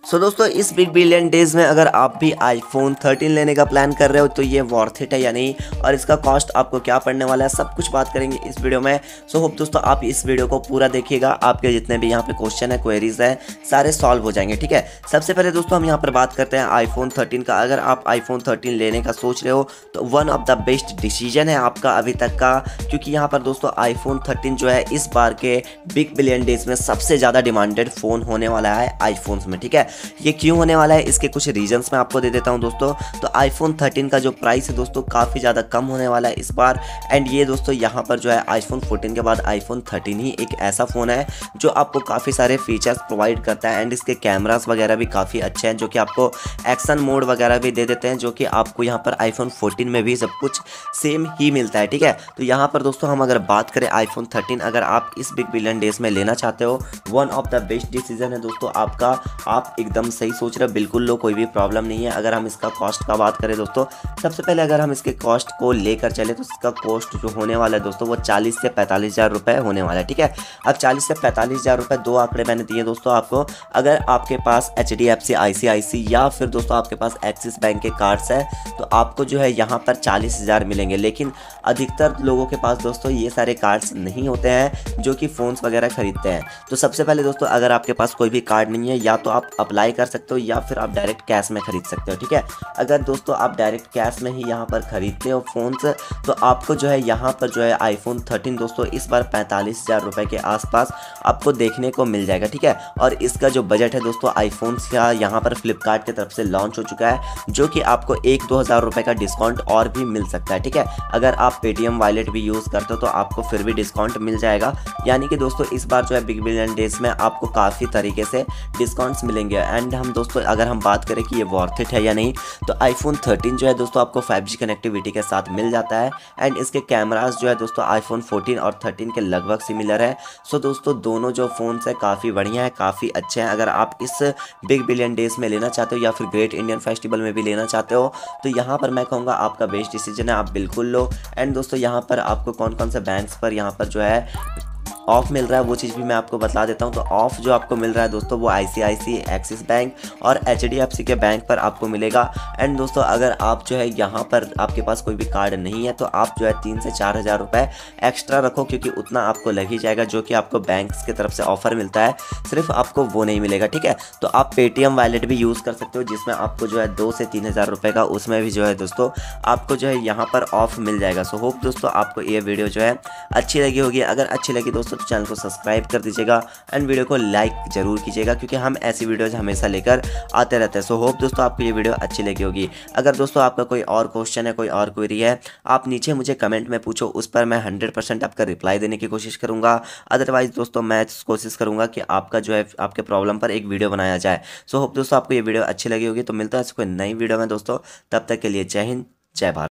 दोस्तों इस big billion days में अगर आप भी आईफोन 13 लेने का प्लान कर रहे हो तो ये वर्थ इट है या नहीं, और इसका कॉस्ट आपको क्या पड़ने वाला है, सब कुछ बात करेंगे इस वीडियो में। होप दोस्तों आप इस वीडियो को पूरा देखिएगा, आपके जितने भी यहाँ पे क्वेश्चन है, क्वेरीज है, सारे सॉल्व हो जाएंगे। ठीक है, सबसे पहले दोस्तों हम यहाँ पर बात करते हैं आईफोन 13 का। अगर आप आईफोन 13 लेने का सोच रहे हो तो one of the best decision है आपका अभी तक का, क्योंकि यहाँ पर दोस्तों आईफोन 13 जो है इस बार के बिग बिलियन डेज में सबसे ज़्यादा डिमांडेड फ़ोन होने वाला है आईफोन्स में। ठीक है, ये क्यों होने वाला है, इसके कुछ रीजंस मैं आपको दे देता हूं दोस्तों। तो आईफोन 13 का जो प्राइस है दोस्तों काफ़ी ज़्यादा कम होने वाला है इस बार। एंड ये दोस्तों यहाँ पर जो है आईफोन 14 के बाद आईफोन 13 ही एक ऐसा फ़ोन है जो आपको काफ़ी सारे फीचर्स प्रोवाइड करता है। एंड इसके कैमरास वगैरह भी काफ़ी अच्छे हैं, जो कि आपको एक्शन मोड वगैरह भी दे देते हैं, जो कि आपको यहाँ पर आईफोन 14 में भी सब कुछ सेम ही मिलता है। ठीक है, तो यहाँ पर दोस्तों हम अगर बात करें आईफोन 13, अगर आप इस बिग बिलियन डेज में लेना चाहते हो, one of the best decision है दोस्तों आपका। आप एकदम सही सोच रहे हो, बिल्कुल लो, कोई भी प्रॉब्लम नहीं है। अगर हम इसका कॉस्ट का बात करें दोस्तों, सबसे पहले अगर हम इसके कॉस्ट को लेकर चले तो इसका कॉस्ट जो होने वाला है दोस्तों वो 40 से 45 हज़ार रुपये होने वाला है। ठीक है, अब 40 से 45 हज़ार रुपये, दो आंकड़े मैंने दिए दोस्तों आपको। अगर आपके पास HDFC, ICICI या फिर दोस्तों आपके पास एक्सिस बैंक के कार्ड्स है तो आपको जो है यहाँ पर 40 हज़ार मिलेंगे। लेकिन अधिकतर लोगों के पास दोस्तों ये सारे कार्ड्स नहीं होते हैं जो कि फ़ोन्स वगैरह खरीदते हैं। तो सबसे पहले दोस्तों अगर आपके पास कोई भी कार्ड नहीं है, या तो आप अप्लाई कर सकते हो या फिर आप डायरेक्ट कैश में खरीद सकते हो। ठीक है, अगर दोस्तों आप डायरेक्ट कैश में ही यहाँ पर खरीदते हो फ़ोन्स तो आपको जो है यहाँ पर जो है आईफोन 13 दोस्तों इस बार 45 हज़ार रुपये के आसपास आपको देखने को मिल जाएगा। ठीक है, और इसका जो बजट है दोस्तों आईफोन्स का यहाँ पर फ्लिपकार्ट की तरफ से लॉन्च हो चुका है, जो कि आपको 1-2 हज़ार रुपये का डिस्काउंट और भी मिल सकता है। ठीक है, अगर आप पेटीएम वॉलेट भी यूज़ करते हो तो आपको फिर भी डिस्काउंट मिल जाएगा। यानी कि दोस्तों इस बार जो है बिग बिलियन डेज में आपको काफ़ी तरीके से डिस्काउंट्स मिलेंगे। एंड हम दोस्तों अगर हम बात करें कि ये वर्थ इट है या नहीं, तो आईफोन 13 जो है दोस्तों आपको 5G कनेक्टिविटी के साथ मिल जाता है। एंड इसके कैमरास जो है दोस्तों आईफोन 14 और 13 के लगभग सिमिलर है। दोस्तों दोनों जो फ़ोन्स है काफ़ी बढ़िया है, काफ़ी अच्छे हैं। अगर आप इस बिग बिलियन डेज में लेना चाहते हो या फिर ग्रेट इंडियन फेस्टिवल में भी लेना चाहते हो तो यहाँ पर मैं कहूँगा आपका बेस्ट डिसीजन है, आप बिल्कुल लो। एंड दोस्तों यहाँ पर आपको कौन कौन से बैंक्स पर यहाँ पर जो है ऑफ मिल रहा है वो चीज़ भी मैं आपको बता देता हूं। तो ऑफ जो आपको मिल रहा है दोस्तों वो ICICI, एक्सिस बैंक और HDFC के बैंक पर आपको मिलेगा। एंड दोस्तों अगर आप जो है यहाँ पर आपके पास कोई भी कार्ड नहीं है तो आप जो है 3 से 4 हज़ार रुपये एक्स्ट्रा रखो, क्योंकि उतना आपको लग ही जाएगा जो कि आपको बैंक्स की तरफ से ऑफर मिलता है, सिर्फ आपको वो नहीं मिलेगा। ठीक है, तो आप पेटीएम वॉलेट भी यूज़ कर सकते हो जिसमें आपको जो है 2 से 3 हज़ार रुपये का उसमें भी जो है दोस्तों आपको जो है यहाँ पर ऑफ मिल जाएगा। होप दोस्तों आपको ये वीडियो जो है अच्छी लगी होगी। अगर अच्छी लगी दोस्तों तो चैनल को सब्सक्राइब कर दीजिएगा एंड वीडियो को लाइक जरूर कीजिएगा, क्योंकि हम ऐसी वीडियोज हमेशा लेकर आते रहते हैं। होप दोस्तों आपको ये वीडियो अच्छी लगी होगी। अगर दोस्तों आपका कोई और क्वेश्चन है, कोई और क्वेरी है, आप नीचे मुझे कमेंट में पूछो, उस पर मैं 100% आपका रिप्लाई देने की कोशिश करूंगा। अदरवाइज दोस्तों मैं कोशिश करूंगा कि आपका जो है आपके प्रॉब्लम पर एक वीडियो बनाया जाए। होप दोस्तों आपको ये वीडियो अच्छी लगी होगी। तो मिलता है कोई नई वीडियो में दोस्तों, तब तक के लिए जय हिंद, जय भारत।